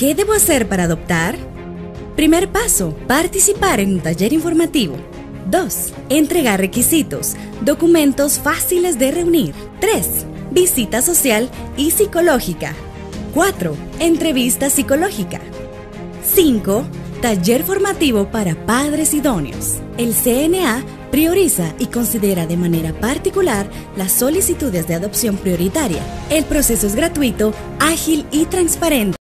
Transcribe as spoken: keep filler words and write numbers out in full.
¿Qué debo hacer para adoptar? Primer paso, participar en un taller informativo. dos. Entregar requisitos, documentos fáciles de reunir. tres. Visita social y psicológica. cuatro. Entrevista psicológica. cinco. Taller formativo para padres idóneos. El C N A prioriza y considera de manera particular las solicitudes de adopción prioritaria. El proceso es gratuito, ágil y transparente.